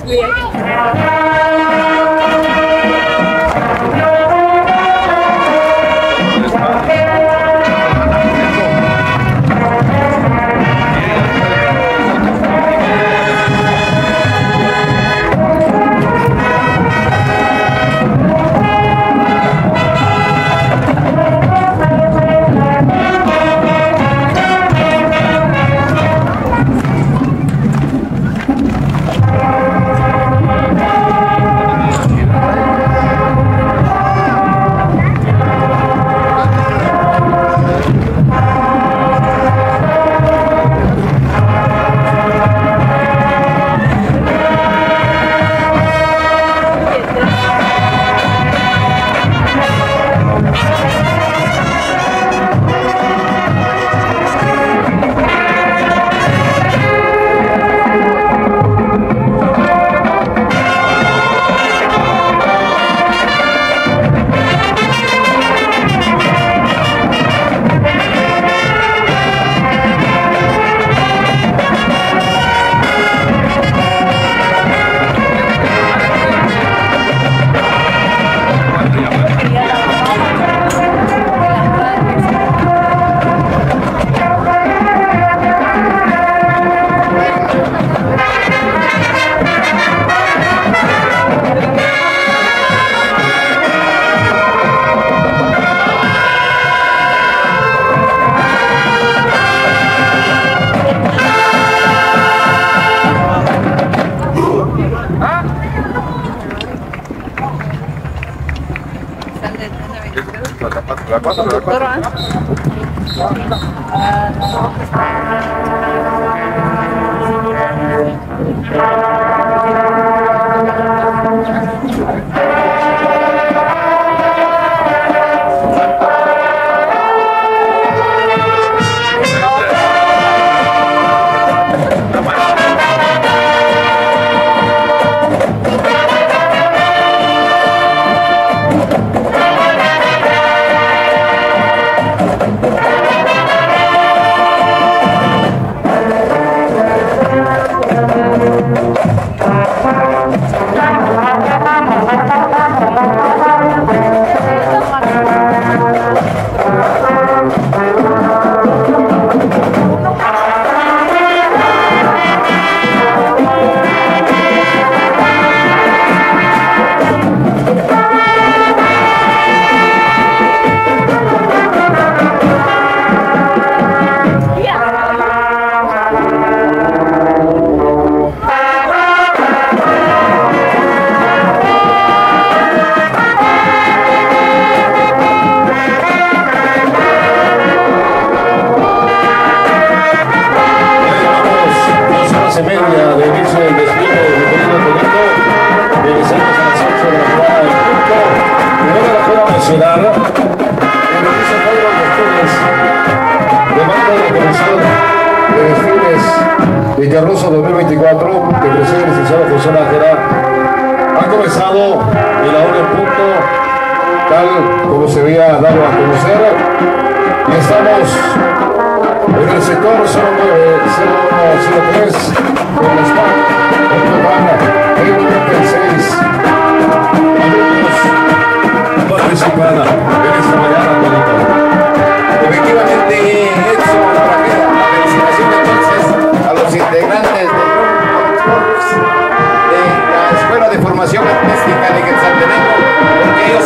Villarrosa 2024, que preside el licenciado José Nájera, ha comenzado y la hora en punto, tal como se había dado a conocer, y estamos en el sector 0103 con la SPAC, en Tobana, 36 alumnos participan en esta mañana. Efectivamente, Edson Rajera, la felicitación entonces a los integrantes del grupo de la Escuela de Formación Artística de Quetzaltenango, porque